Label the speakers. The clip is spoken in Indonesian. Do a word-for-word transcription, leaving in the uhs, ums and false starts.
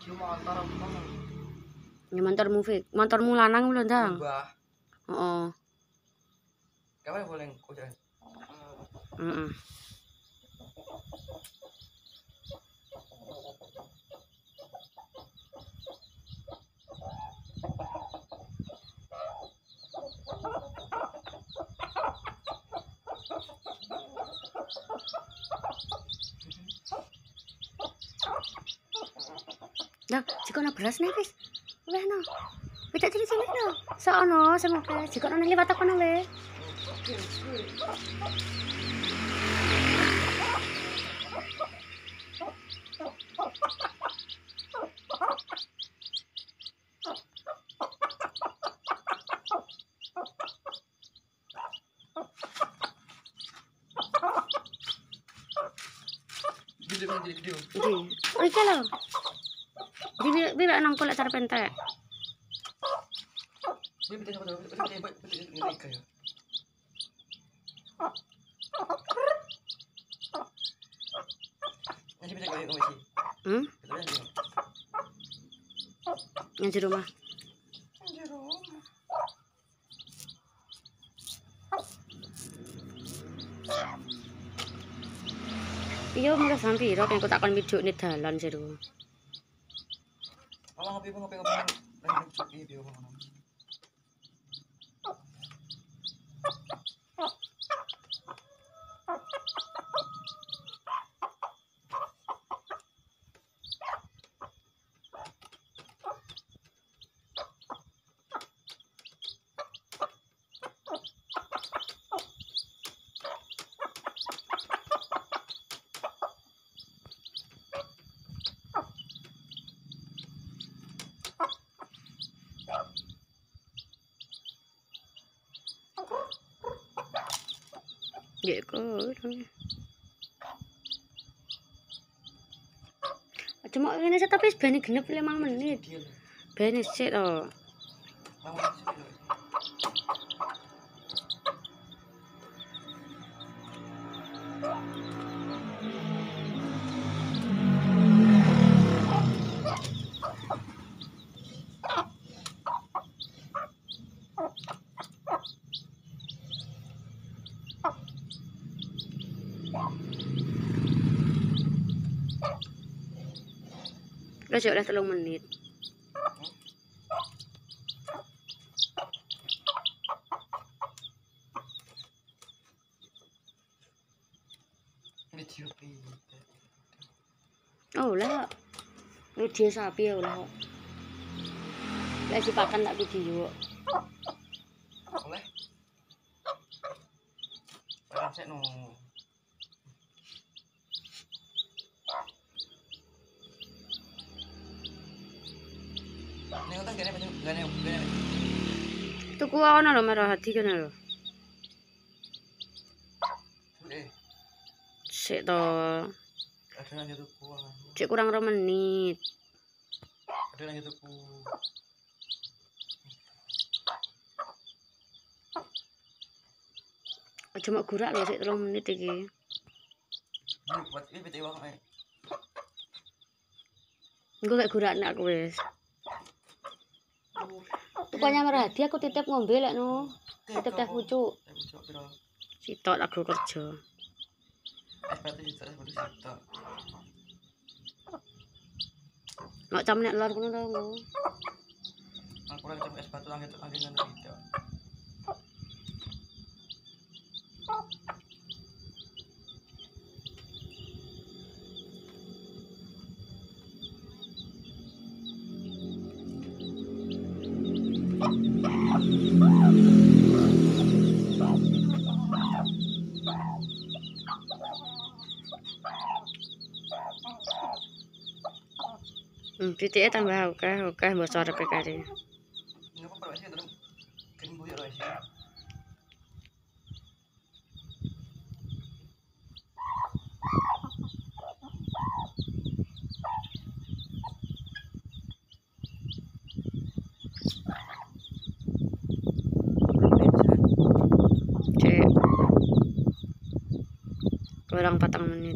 Speaker 1: motor apa?
Speaker 2: Ya motormu Fik, motormu lanang lho ndang.
Speaker 1: Mbah.
Speaker 2: Heeh.
Speaker 1: Kapan boleh udah?
Speaker 2: Heeh. Nah, jika na beras nih, wis. Wis no. Wis tak cilik-cilik no. Sono semoga jika na liwat aku no wis.
Speaker 1: Gede banget jadi gede.
Speaker 2: Iki. Oh iki lho. Iki birak nang kolek sarpentek.
Speaker 1: Ini betul betul betul betul betul betul kayak. Nanti bisa kayak komisi.
Speaker 2: Hmm?
Speaker 1: Betul ya.
Speaker 2: Yang di rumah.
Speaker 1: Di rumah.
Speaker 2: Iya mulai sampai rok yang aku takkan video ini dalan sih dulu.
Speaker 1: Kalau ngopi ngopi ngopi nanti coba video mana.
Speaker 2: Ya kok. Cuma ini saya tapi bani genep lima menit. Bani sih oh. Lo oleh telung menit. Oh lah, video sapi ya lah. Lagi pakan tak video.
Speaker 1: Oleh. Rasek no. Ini kan gane gane gane.
Speaker 2: Tuku ana lho merah hati kene lho.
Speaker 1: Eh.
Speaker 2: Sik to.
Speaker 1: Ada nang tuku.
Speaker 2: Cek kurang dua menit.
Speaker 1: Ada nang tuku.
Speaker 2: Aja mak gurak lho sik telung menit iki.
Speaker 1: Ini buat ini bete wong ae.
Speaker 2: Engko gak gurak nek aku wis. Pokoknya merah hati aku titip ngombe lek no. Titip teh pucuk.
Speaker 1: Teh pucuk piro?
Speaker 2: Sitok aku kerja.
Speaker 1: Es batu sitok, es batu sitok.
Speaker 2: Nek cam nek lor kono to engko.
Speaker 1: Aku lagi coba es batu langit langit ngono sitok.
Speaker 2: Hmm, titike tambah akeh, akeh mbok sorepe kare.
Speaker 1: Ngapa perlu sih terus kan buyur ae sih.
Speaker 2: Cek. Kurang patang menit.